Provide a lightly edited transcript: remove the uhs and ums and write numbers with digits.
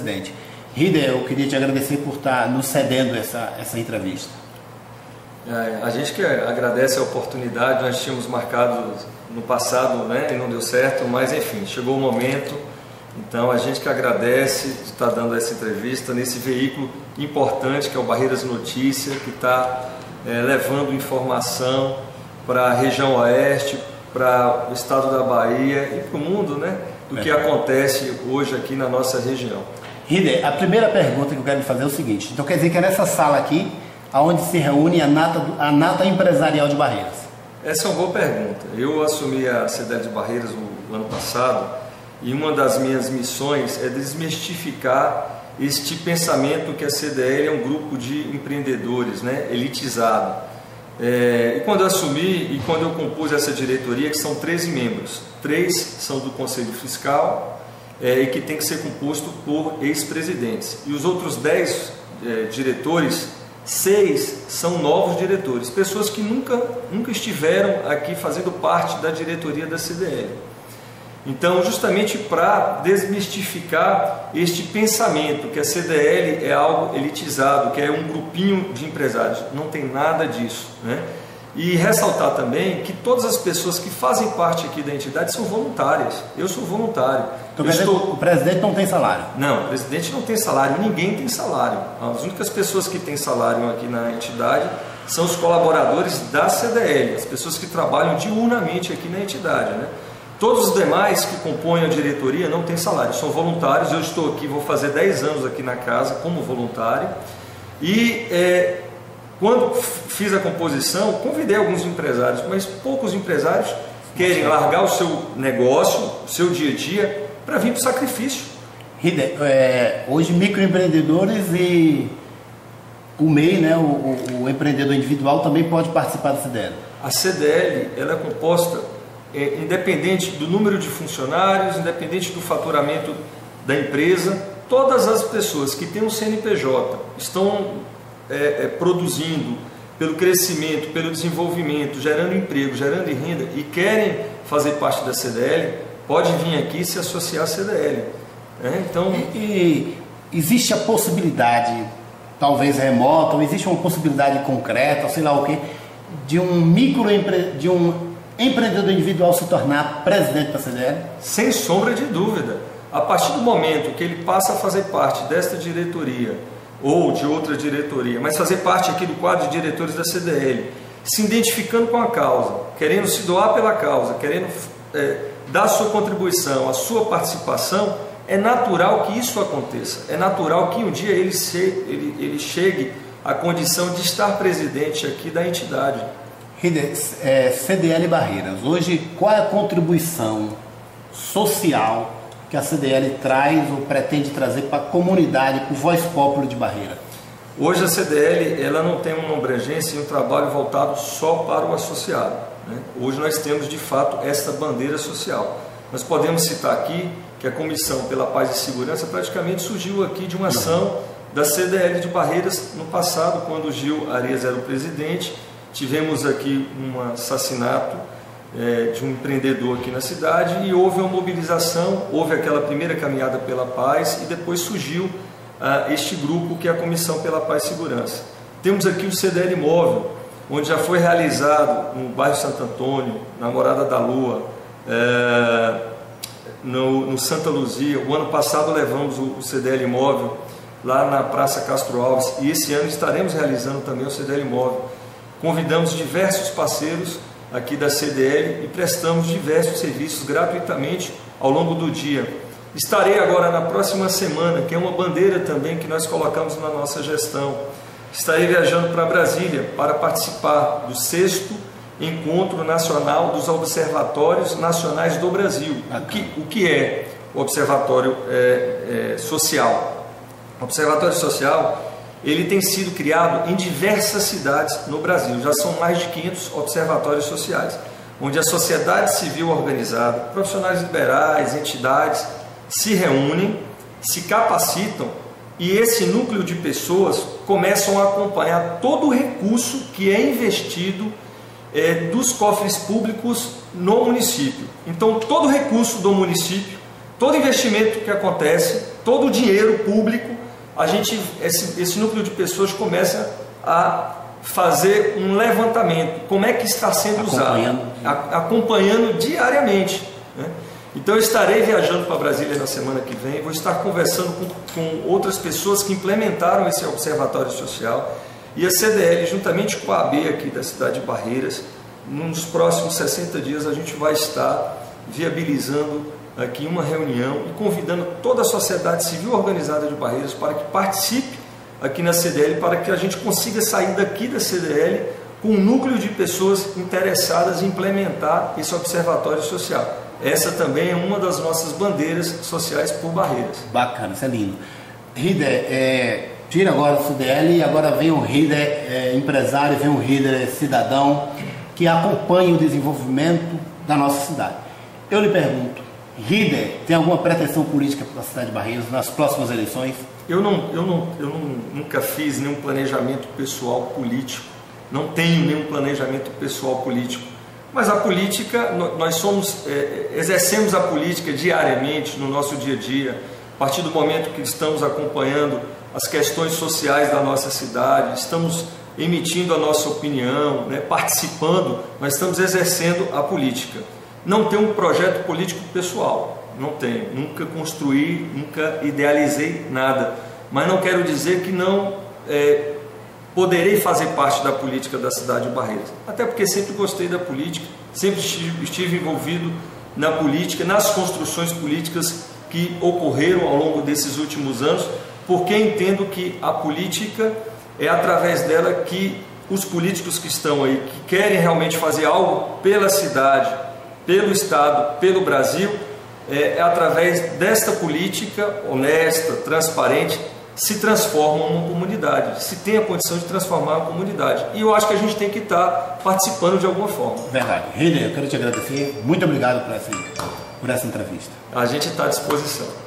presidente. Rider, eu queria te agradecer por estar nos cedendo essa entrevista. A gente que agradece a oportunidade. Nós tínhamos marcado no passado, né, e não deu certo, mas enfim, chegou o momento. Então a gente que agradece de estar dando essa entrevista nesse veículo importante que é o Barreiras Notícia, que está levando informação para a região oeste, para o estado da Bahia e para o mundo, né, do que acontece hoje aqui na nossa região. Rider, a primeira pergunta que eu quero lhe fazer é o seguinte: então quer dizer que é nessa sala aqui onde se reúne a nata empresarial de Barreiras? Essa é uma boa pergunta. Eu assumi a CDL de Barreiras no ano passado e uma das minhas missões é desmistificar este pensamento que a CDL é um grupo de empreendedores, né, elitizado. E quando eu assumi e quando eu compus essa diretoria, que são 13 membros, 3 são do Conselho Fiscal e que tem que ser composto por ex-presidentes. E os outros 10 diretores, 6 são novos diretores, pessoas que nunca estiveram aqui fazendo parte da diretoria da CDL. Então, justamente para desmistificar este pensamento que a CDL é algo elitizado, que é um grupinho de empresários, não tem nada disso, né? E ressaltar também que todas as pessoas que fazem parte aqui da entidade são voluntárias. Eu sou voluntário. Então, o presidente não tem salário? Não, o presidente não tem salário, ninguém tem salário. As únicas pessoas que têm salário aqui na entidade são os colaboradores da CDL, as pessoas que trabalham diurnamente aqui na entidade, né? Todos os demais que compõem a diretoria não têm salário, são voluntários. Eu estou aqui, vou fazer 10 anos aqui na casa como voluntário. E quando fiz a composição, convidei alguns empresários, mas poucos empresários querem largar o seu negócio, o seu dia a dia, para vir para o sacrifício. Rider, hoje microempreendedores e o MEI, né, o empreendedor individual, também pode participar da CDL. A CDL ela é composta, independente do número de funcionários, independente do faturamento da empresa, todas as pessoas que têm um CNPJ estão produzindo pelo crescimento, pelo desenvolvimento, gerando emprego, gerando renda e querem fazer parte da CDL, pode vir aqui e se associar à CDL. Então, existe a possibilidade, talvez remota, ou existe uma possibilidade concreta, sei lá o que, de um empreendedor individual se tornar presidente da CDL? Sem sombra de dúvida. A partir do momento que ele passa a fazer parte desta diretoria ou de outra diretoria, mas fazer parte aqui do quadro de diretores da CDL, se identificando com a causa, querendo se doar pela causa, querendo dar a sua contribuição, a sua participação, é natural que isso aconteça. É natural que um dia ele chegue à condição de estar presidente aqui da entidade. Rider, CDL Barreiras, hoje qual é a contribuição social que a CDL traz ou pretende trazer para a comunidade, para o voz populi de Barreira? Hoje a CDL ela não tem uma abrangência e um trabalho voltado só para o associado, né? Hoje nós temos de fato essa bandeira social. Nós podemos citar aqui que a Comissão pela Paz e Segurança praticamente surgiu aqui de uma ação da CDL de Barreiras no passado, quando o Gil Arias era o presidente. Tivemos aqui um assassinato de um empreendedor aqui na cidade e houve uma mobilização, houve aquela primeira caminhada pela paz e depois surgiu este grupo que é a Comissão pela Paz e Segurança. Temos aqui o CDL Móvel, onde já foi realizado no bairro Santo Antônio, na Morada da Lua, no Santa Luzia. O ano passado levamos o CDL Móvel lá na Praça Castro Alves e esse ano estaremos realizando também o CDL Móvel. Convidamos diversos parceiros aqui da CDL e prestamos diversos serviços gratuitamente ao longo do dia. Estarei agora na próxima semana, que é uma bandeira também que nós colocamos na nossa gestão. Estarei viajando para Brasília para participar do 6º Encontro Nacional dos Observatórios Nacionais do Brasil. O que é o Observatório Social? O Observatório Social ele tem sido criado em diversas cidades no Brasil. Já são mais de 500 observatórios sociais, onde a sociedade civil organizada, profissionais liberais, entidades, se reúnem, se capacitam e esse núcleo de pessoas começam a acompanhar todo o recurso que é investido dos cofres públicos no município. Então, todo o recurso do município, todo investimento que acontece, todo o dinheiro público, esse núcleo de pessoas começa a fazer um levantamento, como é que está sendo usado, acompanhando diariamente, né? Então eu estarei viajando para Brasília na semana que vem, vou estar conversando com outras pessoas que implementaram esse observatório social, e a CDL, juntamente com a AB aqui da cidade de Barreiras, nos próximos 60 dias a gente vai estar viabilizando aqui uma reunião e convidando toda a sociedade civil organizada de Barreiras para que participe aqui na CDL, para que a gente consiga sair daqui da CDL com um núcleo de pessoas interessadas em implementar esse observatório social. Essa também é uma das nossas bandeiras sociais por Barreiras. Bacana, isso é lindo. Rider, tira agora o CDL e agora vem o Rider empresário, vem o Rider cidadão que acompanha o desenvolvimento da nossa cidade. Eu lhe pergunto, Rider tem alguma pretensão política para a cidade de Barreiras nas próximas eleições? Eu nunca fiz nenhum planejamento pessoal político, não tenho nenhum planejamento pessoal político. Mas a política, nós exercemos a política diariamente no nosso dia a dia, a partir do momento que estamos acompanhando as questões sociais da nossa cidade, estamos emitindo a nossa opinião, né, participando, nós estamos exercendo a política. Não tenho um projeto político pessoal, não tenho, nunca construí, nunca idealizei nada, mas não quero dizer que não poderei fazer parte da política da cidade de Barreiras, até porque sempre gostei da política, sempre estive envolvido na política, nas construções políticas que ocorreram ao longo desses últimos anos, porque entendo que a política é através dela que os políticos que estão aí, que querem realmente fazer algo pela cidade, pelo Estado, pelo Brasil, é através desta política honesta, transparente, se transformam numa comunidade, se tem a condição de transformar uma comunidade. E eu acho que a gente tem que estar participando de alguma forma. Verdade. Rider, eu quero te agradecer. Muito obrigado por essa entrevista. A gente está à disposição.